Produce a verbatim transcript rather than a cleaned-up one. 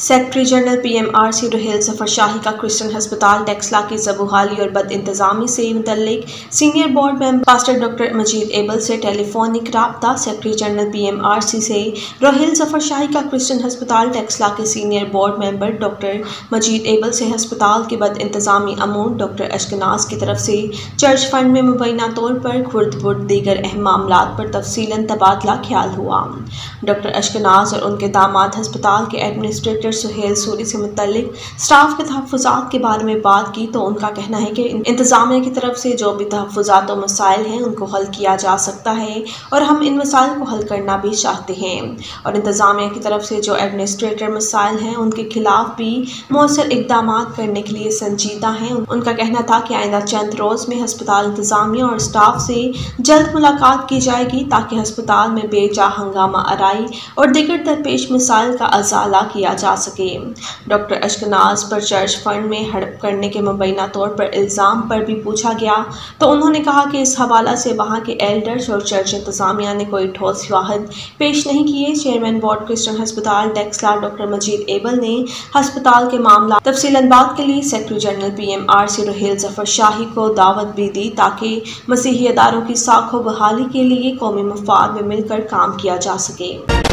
Secretary general P M R C Rohail Zafarshahi का Christian हस्पताल डेक्सला की ज़बूहाली और बद इंतजामी से मुतल्लिक senior board member pastor doctor Majeed Abel से टेलीफोनिक राब्ता। Secretary general P M R C से रोहेल जफरशाही का क्रिश्चियन हस्पताल डेक्सला के senior board member doctor Majeed Abel से हस्पताल के बद इंतजामी अमूर डॉक्टर अशकनाज की तरफ से चर्च फंड में मुबैना तौर पर खुर्द बुर्द दीगर अहम मामलात पर तफसीलन तबादला ख्याल हुआ। डॉक्टर अशकनाज और उनके दामाद हस्पताल के एडमिनिस्ट्रेटर सुहेल सूरी से मुतल्लिक स्टाफ के तहफ़्फ़ुज़ात के बारे में बात की तो उनका कहना है कि इंतज़ामिया की तरफ से जो भी तहफ़्फ़ुज़ात और मसाइल हैं उनको हल किया जा सकता है और हम इन मसाइल को हल करना भी चाहते हैं और इंतज़ामिया की तरफ से जो एडमिनिस्ट्रेटर मसाइल हैं उनके खिलाफ भी मौसर इक़दाम करने के लिए संजीदा हैं। उनका कहना था कि आइंदा चंद रोज़ में हस्पताल इंतज़ामिया और स्टाफ से जल्द मुलाकात की जाएगी ताकि हस्पताल में बेजा हंगामा आराई और दीगर दरपेश मसाइल का अजाला किया जा सके। डॉक्टर अशकनाज पर चर्च फंड में हड़प करने के मुबैना तौर पर इल्ज़ाम पर भी पूछा गया तो उन्होंने कहा कि इस हवाला से वहाँ के एल्डर्स और चर्च इंतज़ामिया ने कोई ठोस वाहद पेश नहीं किए। चेयरमैन बोर्ड क्रिश्चियन हस्पताल डेक्सला डॉक्टर मजीद एबल ने हस्पताल के मामला तफसीलन बात के लिए secretary general P M R C Rohail Zafarshahi को दावत भी दी ताकि मसीही अदारों की साखो बहाली के लिए कौमी मफाद में मिलकर काम किया जा सके।